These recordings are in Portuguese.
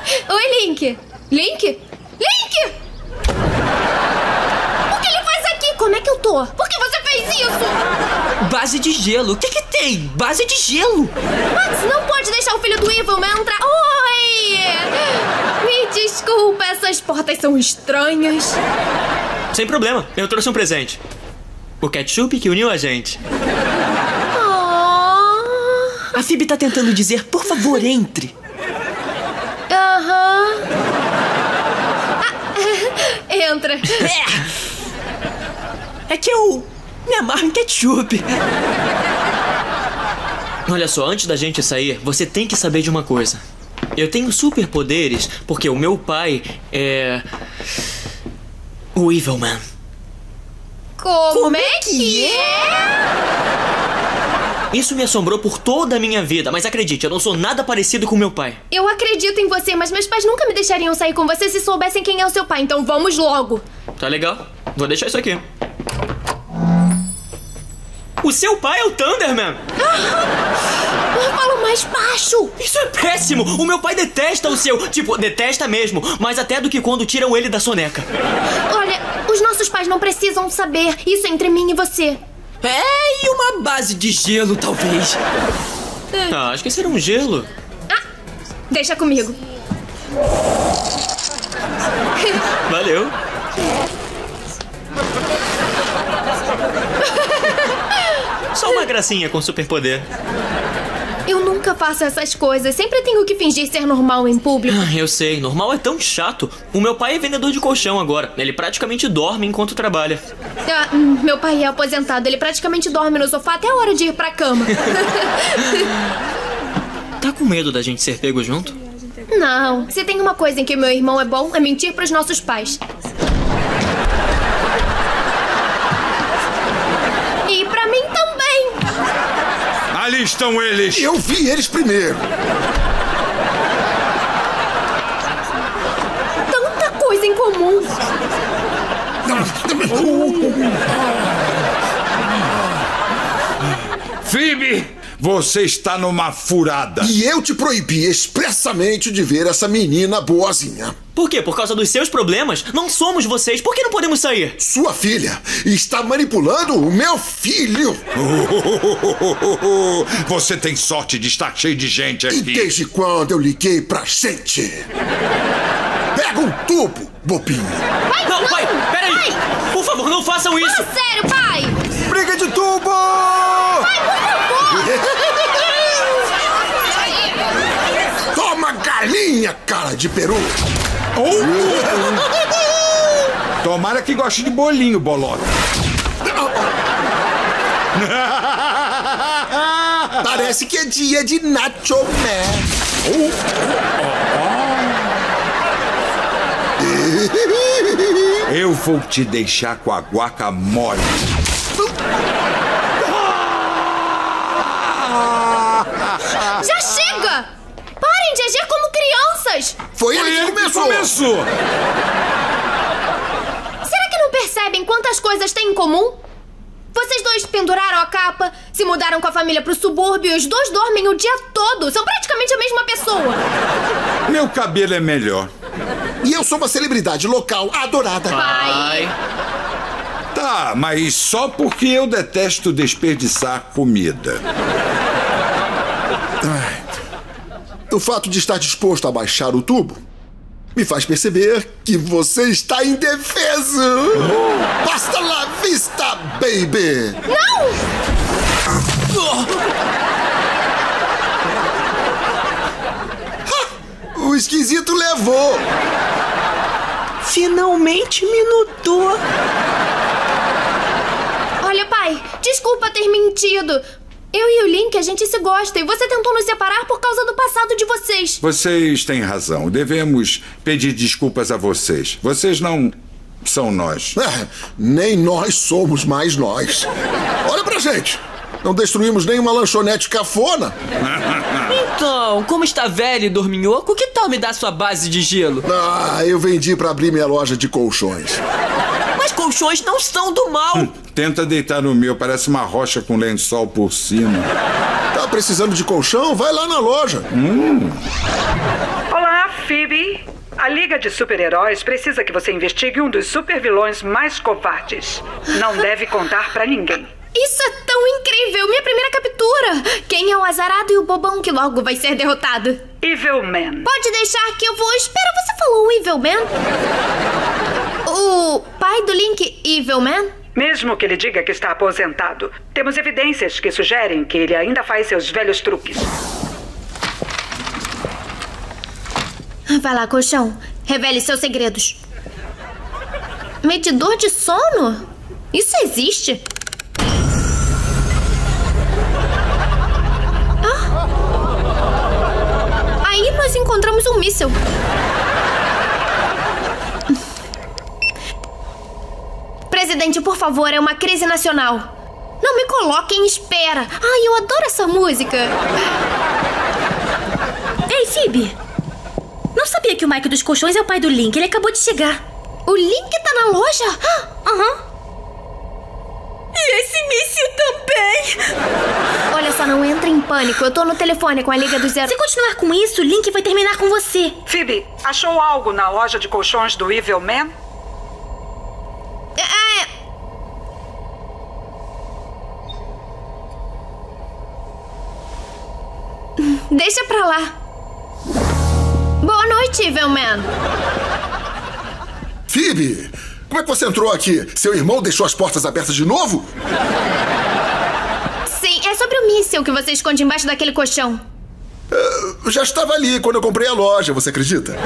Oi, Link. Link? Link! O que ele faz aqui? Como é que eu tô? Por que você fez isso? Base de gelo. O que tem? Base de gelo. Max, não pode deixar o filho do Evilman entrar. Oi! Me desculpa, essas portas são estranhas. Sem problema, eu trouxe um presente. O ketchup que uniu a gente. Oh. A Phoebe tá tentando dizer, por favor, entre. Aham. Entra. É que eu me amarro em ketchup. Olha só, antes da gente sair, você tem que saber de uma coisa. Eu tenho superpoderes porque o meu pai é... o Evilman. Como é que é? Isso me assombrou por toda a minha vida, mas acredite, eu não sou nada parecido com meu pai. Eu acredito em você, mas meus pais nunca me deixariam sair com você se soubessem quem é o seu pai, então vamos logo. Tá legal, vou deixar isso aqui. O seu pai é o Thunderman! Fala mais baixo! Isso é péssimo! O meu pai detesta o seu... Tipo, detesta mesmo, mais até do que quando tiram ele da soneca. Olha, os nossos pais não precisam saber. Isso é entre mim e você. É, e uma base de gelo, talvez. Ah, acho que esse era um gelo. Ah, deixa comigo. Valeu. Só uma gracinha com superpoder. Eu nunca faço essas coisas. Sempre tenho que fingir ser normal em público. Eu sei, normal é tão chato. O meu pai é vendedor de colchão agora. Ele praticamente dorme enquanto trabalha. Meu pai é aposentado. Ele praticamente dorme no sofá até a hora de ir pra cama. Tá com medo da gente ser pego junto? Não. Se tem uma coisa em que meu irmão é bom, é mentir pros nossos pais. E pra mim também. Ali estão eles! Eu vi eles primeiro! Tanta coisa em comum! Phoebe! Você está numa furada! E eu te proibi expressamente de ver essa menina boazinha. Por quê? Por causa dos seus problemas? Não somos vocês. Por que não podemos sair? Sua filha está manipulando o meu filho! Você tem sorte de estar cheio de gente aqui. E desde quando eu liguei pra gente? Pega um tubo, bobinho! Não, pai! Peraí! Por favor, não façam isso! Sério, pai! Briga de tubo! Pai, por favor! Toma galinha, cara de peru! Tomara que goste de bolinho, bolota. Parece que é dia de Nacho Man. Eu vou te deixar com a guacamole. Já chega! Parem de agir como crianças! Foi ele que começou! Será que não percebem quantas coisas têm em comum? Vocês dois penduraram a capa, se mudaram com a família pro subúrbio e os dois dormem o dia todo. São praticamente a mesma pessoa. Meu cabelo é melhor. E eu sou uma celebridade local adorada. Pai! Tá, mas só porque eu detesto desperdiçar comida. O fato de estar disposto a baixar o tubo me faz perceber que você está indefeso. Basta la vista, baby. Não! O esquisito levou. Finalmente me notou. Olha, pai, desculpa ter mentido. Eu e o Link, a gente se gosta e você tentou nos separar por causa do passado de vocês. Vocês têm razão. Devemos pedir desculpas a vocês. Vocês não são nós. Nem nós somos mais nós. Olha pra gente. Não destruímos nenhuma lanchonete cafona. Então, como está velho e dorminhoco, que tal me dar sua base de gelo? Eu vendi pra abrir minha loja de colchões. Mas colchões não são do mal. Tenta deitar no meu, parece uma rocha com lençol por cima. Tá precisando de colchão? Vai lá na loja. Olá, Phoebe. Phoebe, a Liga de Super-Heróis precisa que você investigue um dos super-vilões mais covardes. Não deve contar pra ninguém. Isso é tão incrível! Minha primeira captura! Quem é o azarado e o bobão que logo vai ser derrotado? Evil Man. Pode deixar que eu vou... Espera, você falou o Evil Man? O pai do Link, Evil Man? Mesmo que ele diga que está aposentado, temos evidências que sugerem que ele ainda faz seus velhos truques. Vai lá, colchão. Revele seus segredos. Medidor de sono? Isso existe? Aí nós encontramos um míssil. Presidente, por favor, é uma crise nacional. Não me coloque em espera. Ai, eu adoro essa música. Ei, Phoebe. Não sabia que o Mike dos colchões é o pai do Link. Ele acabou de chegar. O Link tá na loja? Aham. E esse míssil também. Olha só, não entra em pânico. Eu tô no telefone com a Liga dos Heróis. Se continuar com isso, o Link vai terminar com você. Phoebe, achou algo na loja de colchões do Evil Man? Deixa pra lá. Boa noite, Evil Man. Phoebe, como é que você entrou aqui? Seu irmão deixou as portas abertas de novo? Sim, é sobre o míssil que você esconde embaixo daquele colchão. Já estava ali quando eu comprei a loja, você acredita?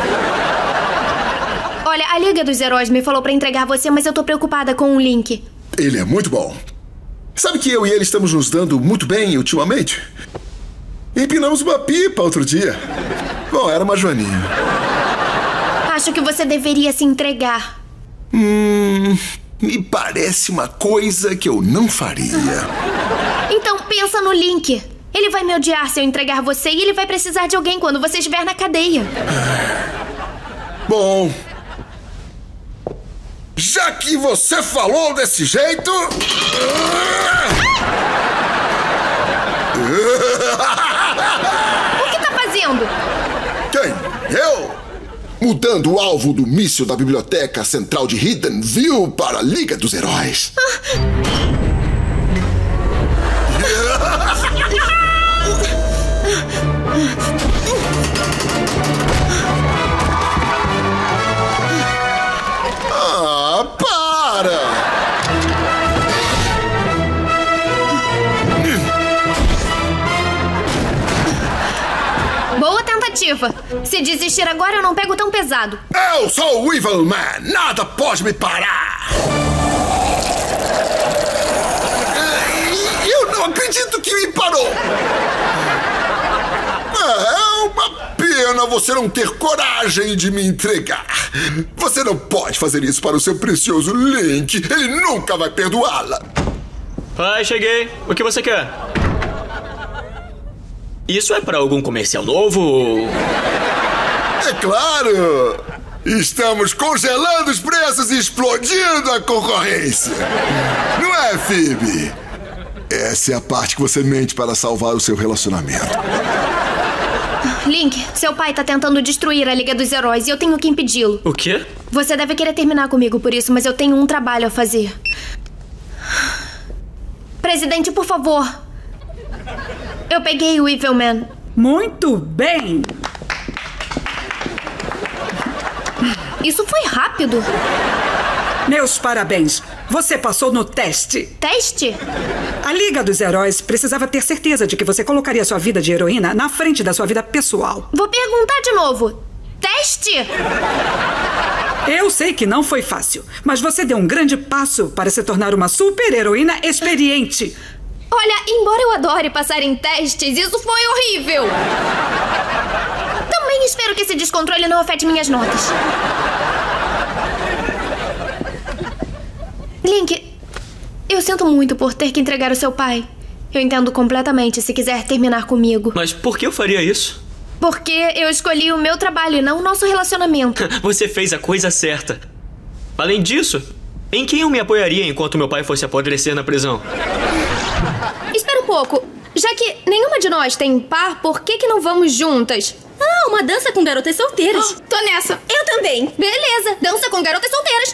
Olha, a Liga dos Heróis me falou pra entregar você, mas eu tô preocupada com o Link. Ele é muito bom. Sabe que eu e ele estamos nos dando muito bem ultimamente? Empinamos uma pipa outro dia. Bom, era uma joaninha. Acho que você deveria se entregar. Me parece uma coisa que eu não faria. Então pensa no Link. Ele vai me odiar se eu entregar você e ele vai precisar de alguém quando você estiver na cadeia. Bom, já que você falou desse jeito... O que tá fazendo? Quem? Eu? Mudando o alvo do míssil da Biblioteca Central de Hidden View para a Liga dos Heróis. Para! Boa tentativa. Se desistir agora, eu não pego tão pesado. Eu sou o Evil Man. Nada pode me parar. Eu não acredito que me parou. É uma pena você não ter coragem de me entregar. Você não pode fazer isso para o seu precioso Link. Ele nunca vai perdoá-la. Pai, cheguei. O que você quer? Isso é pra algum comercial novo? É claro! Estamos congelando os preços e explodindo a concorrência. Não é, Phoebe? Essa é a parte que você mente para salvar o seu relacionamento. Link, seu pai tá tentando destruir a Liga dos Heróis e eu tenho que impedi-lo. O quê? Você deve querer terminar comigo por isso, mas eu tenho um trabalho a fazer. Presidente, por favor. Eu peguei o Evil Man. Muito bem! Isso foi rápido. Meus parabéns! Você passou no teste. Teste? A Liga dos Heróis precisava ter certeza de que você colocaria sua vida de heroína na frente da sua vida pessoal. Vou perguntar de novo. Teste? Eu sei que não foi fácil, mas você deu um grande passo para se tornar uma super-heroína experiente. Olha, embora eu adore passar em testes, isso foi horrível. Também espero que esse descontrole não afete minhas notas. Link, eu sinto muito por ter que entregar o seu pai. Eu entendo completamente se quiser terminar comigo. Mas por que eu faria isso? Porque eu escolhi o meu trabalho e não o nosso relacionamento. Você fez a coisa certa. Além disso, em quem eu me apoiaria enquanto meu pai fosse apodrecer na prisão? Espera um pouco. Já que nenhuma de nós tem par, por que não vamos juntas? Ah, uma dança com garotas solteiras. Tô nessa. Eu também. Beleza, dança com garotas solteiras.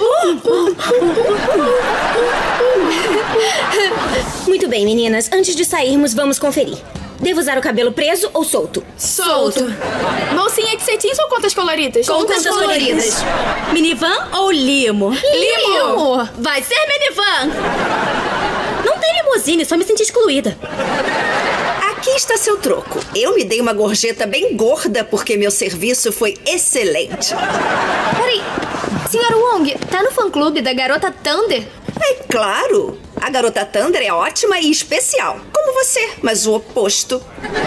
Muito bem, meninas. Antes de sairmos, vamos conferir. Devo usar o cabelo preso ou solto? Solto. Bolsinha de cetins ou contas coloridas? Contas coloridas. Minivan ou limo? Limo. Vai ser minivan. Não tem limusine, só me senti excluída. Aqui está seu troco. Eu me dei uma gorjeta bem gorda porque meu serviço foi excelente. Peraí, senhora Wong, tá no fã-clube da garota Thunder? É claro. A garota Thunder é ótima e especial. Como você, mas o oposto.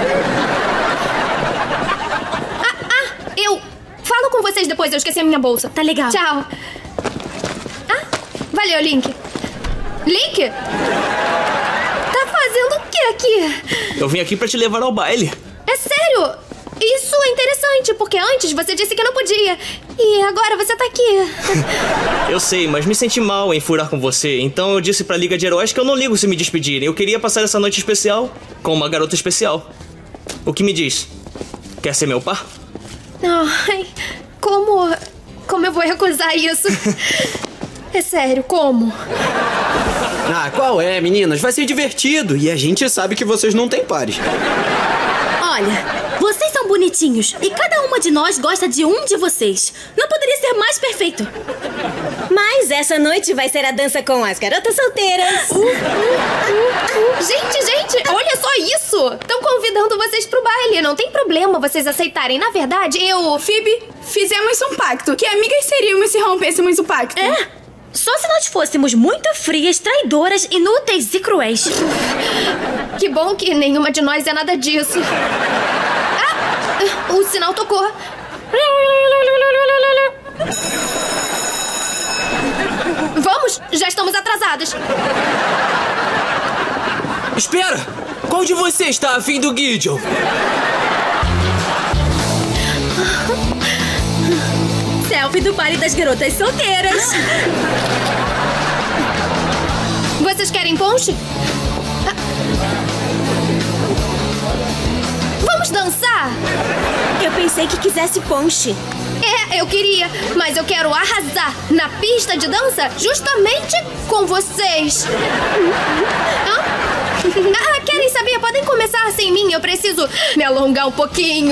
Eu falo com vocês depois, eu esqueci a minha bolsa. Tá legal. Tchau. Valeu, Link. Link? Tá fazendo o que aqui? Eu vim aqui pra te levar ao baile. É sério? Isso é interessante, porque antes você disse que não podia. E agora você tá aqui. Eu sei, mas me senti mal em furar com você. Então eu disse pra Liga de Heróis que eu não ligo se me despedirem. Eu queria passar essa noite especial com uma garota especial. O que me diz? Quer ser meu par? Ai, como eu vou recusar isso? É sério, como? Ah, qual é, meninas? Vai ser divertido. E a gente sabe que vocês não têm pares. Olha, vocês são bonitinhos e cada uma de nós gosta de um de vocês. Não poderia ser mais perfeito. Mas essa noite vai ser a dança com as garotas solteiras. Gente, olha só isso! Estão convidando vocês pro baile. Não tem problema vocês aceitarem. Na verdade, Phoebe, fizemos um pacto. Que amigas seríamos se rompêssemos o pacto? É. Só se nós fôssemos muito frias, traidoras, inúteis e cruéis. que bom que nenhuma de nós é nada disso. O sinal tocou. Vamos, já estamos atrasadas. Espera! Qual de vocês está afim do Gideon? Selfie do baile das garotas solteiras. Vocês querem ponche? Vamos dançar? Eu pensei que quisesse ponche. Eu queria, mas eu quero arrasar na pista de dança justamente com vocês. Querem saber? Podem começar sem mim, eu preciso me alongar um pouquinho.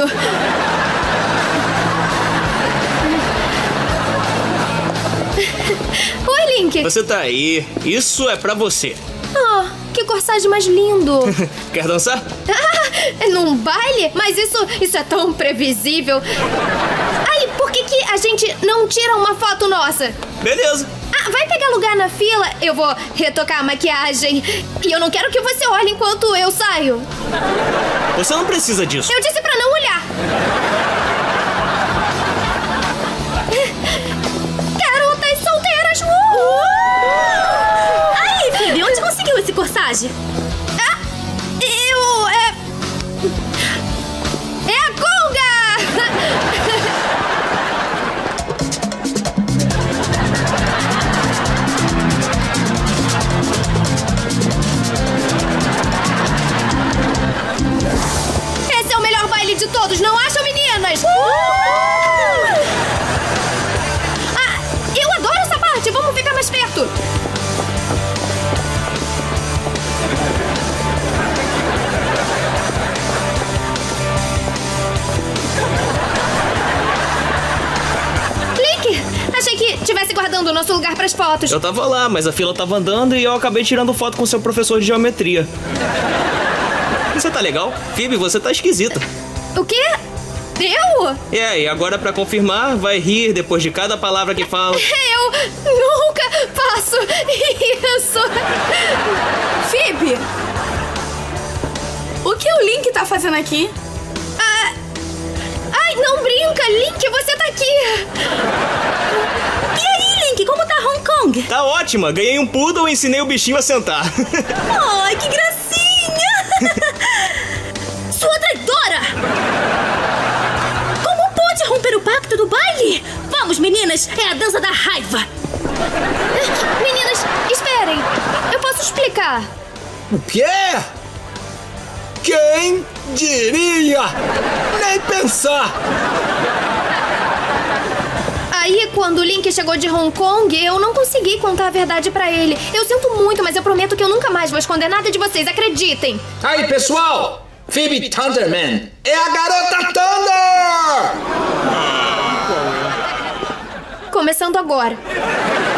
Oi, Link. Você tá aí. Isso é pra você. Que corsagem mais lindo. Quer dançar? Num baile? Mas isso é tão previsível. Ai, por que a gente não tira uma foto nossa? Beleza. Vai pegar lugar na fila? Eu vou retocar a maquiagem. E eu não quero que você olhe enquanto eu saio. Você não precisa disso. Eu disse pra não olhar. Garotas solteiras! Aí, Phoebe, onde conseguiu esse corsagem? É a Gonga! Esse é o melhor baile de todos, não acham, meninas? Eu adoro essa parte! Vamos ficar mais perto! Link, achei que estivesse guardando o nosso lugar pras fotos. Eu tava lá, mas a fila tava andando e eu acabei tirando foto com seu professor de geometria. Você tá legal? Phoebe, você tá esquisita. O quê? Eu? E agora pra confirmar, vai rir depois de cada palavra que fala. Eu nunca faço isso. Phoebe! O que o Link tá fazendo aqui? Ai, não brinca, Link, você tá aqui. E aí, Link, como tá Hong Kong? Tá ótima, ganhei um poodle e ensinei o bichinho a sentar. Ai, que gracinha! Sua traidora! Como pôde romper o pacto do baile? Vamos, meninas, é a dança da raiva. Meninas, esperem. Eu posso explicar. O quê? Quem diria? Nem pensar! Aí, quando o Link chegou de Hong Kong, eu não consegui contar a verdade pra ele. Eu sinto muito, mas eu prometo que eu nunca mais vou esconder nada de vocês, acreditem. Aí, pessoal! Phoebe Thunderman é a Garota Thunder! Começando agora.